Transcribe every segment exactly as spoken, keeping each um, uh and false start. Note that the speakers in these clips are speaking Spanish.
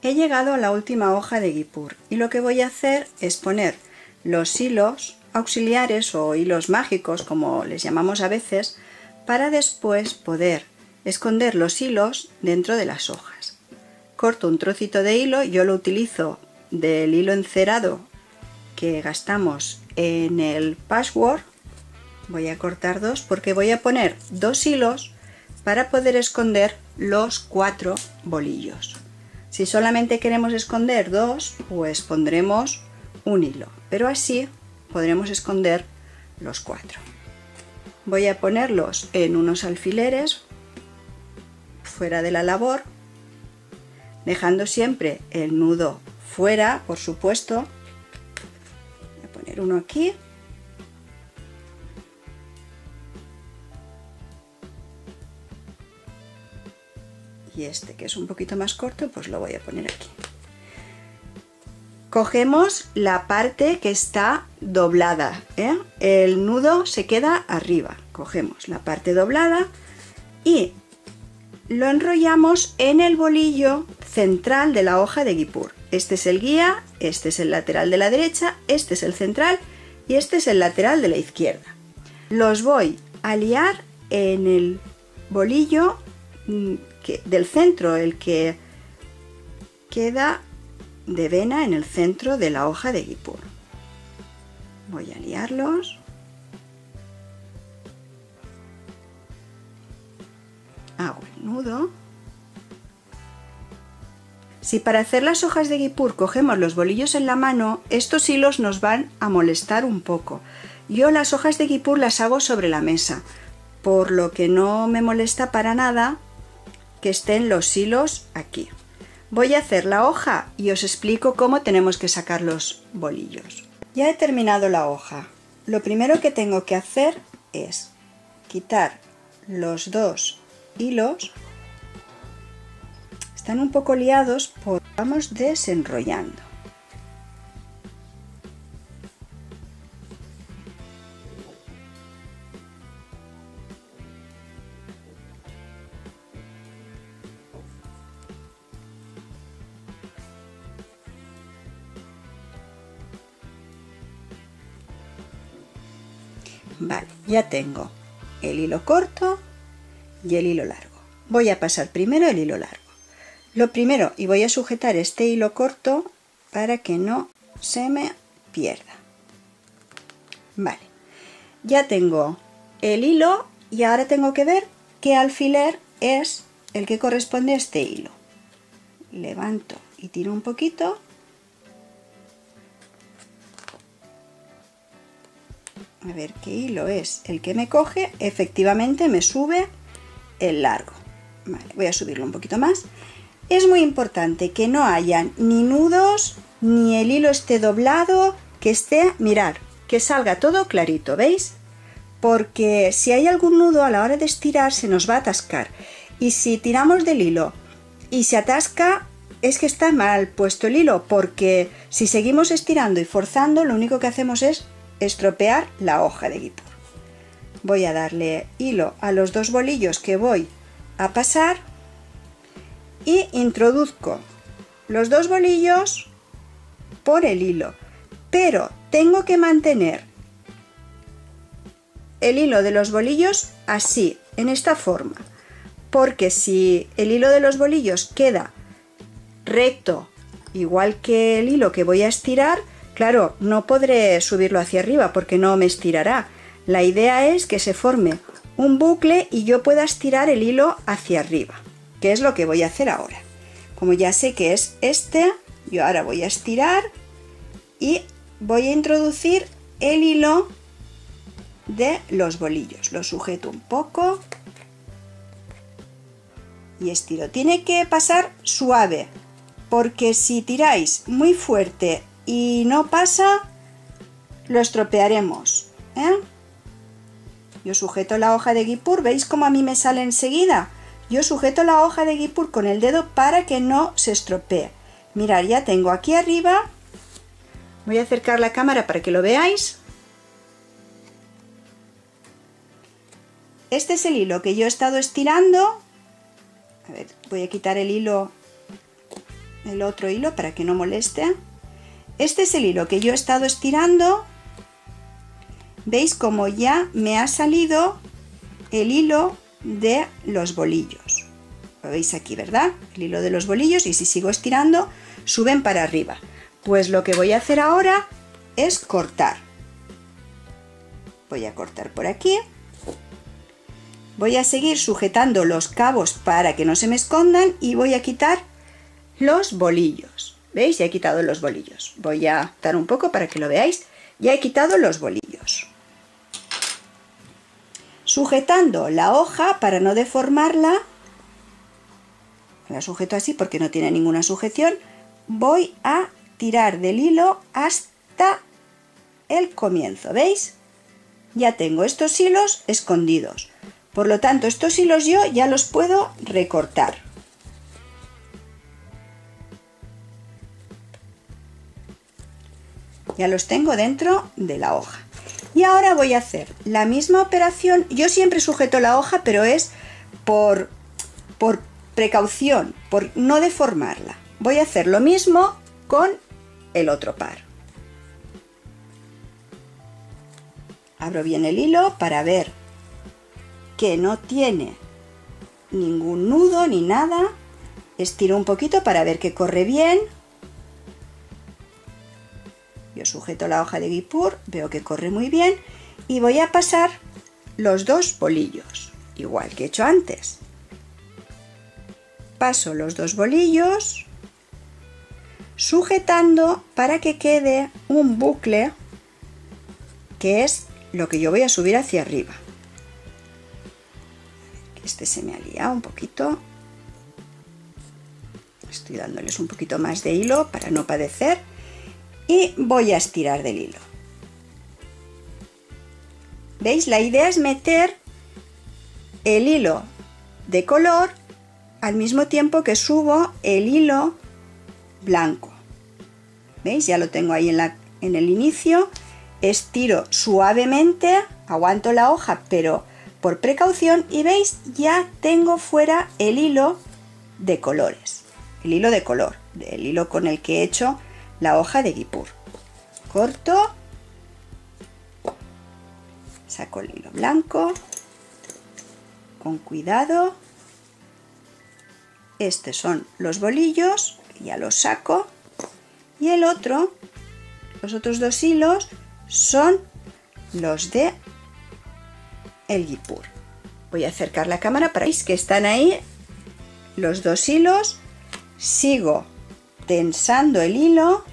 He llegado a la última hoja de guipur y lo que voy a hacer es poner los hilos auxiliares o hilos mágicos, como les llamamos a veces, para después poder esconder los hilos dentro de las hojas. Corto un trocito de hilo, yo lo utilizo del hilo encerado que gastamos en el patchwork. Voy a cortar dos porque voy a poner dos hilos para poder esconder los cuatro bolillos. Si solamente queremos esconder dos, pues pondremos un hilo, pero así podremos esconder los cuatro. Voy a ponerlos en unos alfileres fuera de la labor, dejando siempre el nudo fuera, por supuesto. Voy a poner uno aquí. Y este, que es un poquito más corto, pues lo voy a poner aquí. Cogemos la parte que está doblada, ¿eh? El nudo se queda arriba. Cogemos la parte doblada y lo enrollamos en el bolillo central de la hoja de guipur. Este es el guía, este es el lateral de la derecha, este es el central y este es el lateral de la izquierda. Los voy a liar en el bolillo que, del centro, el que queda de vena en el centro de la hoja de guipur. Voy a liarlos. Hago el nudo. Si para hacer las hojas de guipur cogemos los bolillos en la mano, estos hilos nos van a molestar un poco. Yo las hojas de guipur las hago sobre la mesa, por lo que no me molesta para nada que estén los hilos aquí. Voy a hacer la hoja y os explico cómo tenemos que sacar los bolillos. Ya he terminado la hoja. Lo primero que tengo que hacer es quitar los dos hilos. Están un poco liados, pues vamos desenrollando. Vale, ya tengo el hilo corto y el hilo largo. Voy a pasar primero el hilo largo. Lo primero, y voy a sujetar este hilo corto para que no se me pierda. Vale, ya tengo el hilo y ahora tengo que ver qué alfiler es el que corresponde a este hilo. Levanto y tiro un poquito. A ver qué hilo es el que me coge. Efectivamente me sube el largo. Vale, voy a subirlo un poquito más. Es muy importante que no haya ni nudos, ni el hilo esté doblado, que esté, mirad, que salga todo clarito, ¿veis? Porque si hay algún nudo a la hora de estirar se nos va a atascar. Y si tiramos del hilo y se atasca, es que está mal puesto el hilo, porque si seguimos estirando y forzando, lo único que hacemos es estropear la hoja de guipur. Voy a darle hilo a los dos bolillos que voy a pasar y introduzco los dos bolillos por el hilo, pero tengo que mantener el hilo de los bolillos así, en esta forma, porque si el hilo de los bolillos queda recto, igual que el hilo que voy a estirar, claro, no podré subirlo hacia arriba porque no me estirará. La idea es que se forme un bucle y yo pueda estirar el hilo hacia arriba, que es lo que voy a hacer ahora. Como ya sé que es este, yo ahora voy a estirar y voy a introducir el hilo de los bolillos. Lo sujeto un poco y estiro. Tiene que pasar suave, porque si tiráis muy fuerte y no pasa, lo estropearemos, ¿eh? Yo sujeto la hoja de guipur, ¿veis cómo a mí me sale enseguida? Yo sujeto la hoja de guipur con el dedo para que no se estropee. Mirad, ya tengo aquí arriba, voy a acercar la cámara para que lo veáis. Este es el hilo que yo he estado estirando. A ver, voy a quitar el hilo el otro hilo para que no moleste. Este es el hilo que yo he estado estirando. ¿Veis cómo ya me ha salido el hilo de los bolillos? Lo veis aquí, ¿verdad? El hilo de los bolillos, y si sigo estirando, suben para arriba. Pues lo que voy a hacer ahora es cortar. Voy a cortar por aquí. Voy a seguir sujetando los cabos para que no se me escondan y voy a quitar los bolillos. ¿Veis? Ya he quitado los bolillos. Voy a dar un poco para que lo veáis. Ya he quitado los bolillos. Sujetando la hoja para no deformarla, la sujeto así porque no tiene ninguna sujeción, voy a tirar del hilo hasta el comienzo. ¿Veis? Ya tengo estos hilos escondidos. Por lo tanto, estos hilos yo ya los puedo recortar. Ya los tengo dentro de la hoja. Y ahora voy a hacer la misma operación. Yo siempre sujeto la hoja, pero es por, por precaución, por no deformarla. Voy a hacer lo mismo con el otro par. Abro bien el hilo para ver que no tiene ningún nudo ni nada. Estiro un poquito para ver que corre bien. Yo sujeto la hoja de guipur, veo que corre muy bien y voy a pasar los dos bolillos, igual que he hecho antes. Paso los dos bolillos sujetando para que quede un bucle, que es lo que yo voy a subir hacia arriba. Este se me ha liado un poquito. Estoy dándoles un poquito más de hilo para no padecer. Y voy a estirar del hilo. ¿Veis? La idea es meter el hilo de color al mismo tiempo que subo el hilo blanco. ¿Veis? Ya lo tengo ahí en, la, en el inicio. Estiro suavemente, aguanto la hoja, pero por precaución. Y veis, ya tengo fuera el hilo de colores. El hilo de color, el hilo con el que he hecho la hoja de guipur. Corto, saco el hilo blanco con cuidado. Estos son los bolillos, ya los saco, y el otro, los otros dos hilos son los de el guipur. Voy a acercar la cámara para que veáis que están ahí los dos hilos. Sigo tensando el hilo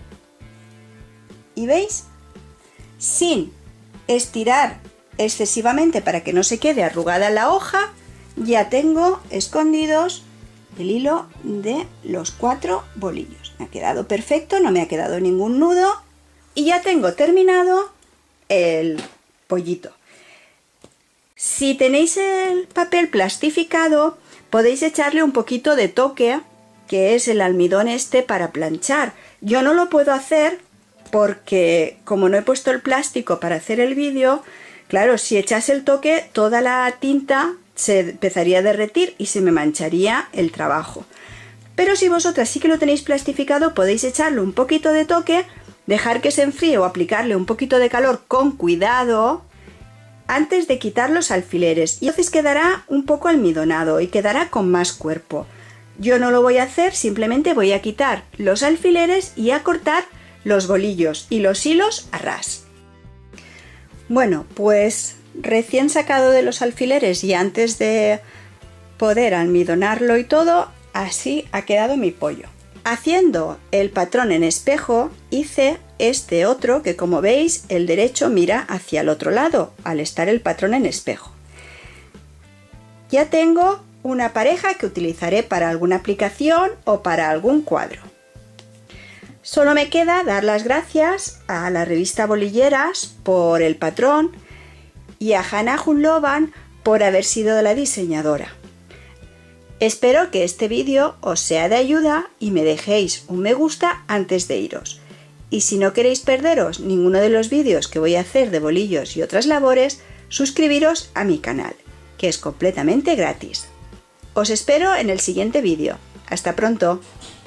y veis, sin estirar excesivamente para que no se quede arrugada la hoja, ya tengo escondidos el hilo de los cuatro bolillos. Me ha quedado perfecto, no me ha quedado ningún nudo y ya tengo terminado el pollito. Si tenéis el papel plastificado, podéis echarle un poquito de toque, que es el almidón este para planchar. Yo no lo puedo hacer porque como no he puesto el plástico para hacer el vídeo, claro, si echase el toque toda la tinta se empezaría a derretir y se me mancharía el trabajo. Pero si vosotras sí que lo tenéis plastificado, podéis echarle un poquito de toque, dejar que se enfríe o aplicarle un poquito de calor con cuidado antes de quitar los alfileres, y entonces quedará un poco almidonado y quedará con más cuerpo. Yo no lo voy a hacer, simplemente voy a quitar los alfileres y a cortar los bolillos y los hilos a ras. Bueno, pues recién sacado de los alfileres y antes de poder almidonarlo y todo, así ha quedado mi pollo. Haciendo el patrón en espejo hice este otro que, como veis, el derecho mira hacia el otro lado al estar el patrón en espejo. Ya tengo una pareja que utilizaré para alguna aplicación o para algún cuadro. Solo me queda dar las gracias a la revista Bolilleras por el patrón y a Hannah Hunlovan por haber sido la diseñadora. Espero que este vídeo os sea de ayuda y me dejéis un me gusta antes de iros. Y si no queréis perderos ninguno de los vídeos que voy a hacer de bolillos y otras labores, suscribiros a mi canal, que es completamente gratis. Os espero en el siguiente vídeo. ¡Hasta pronto!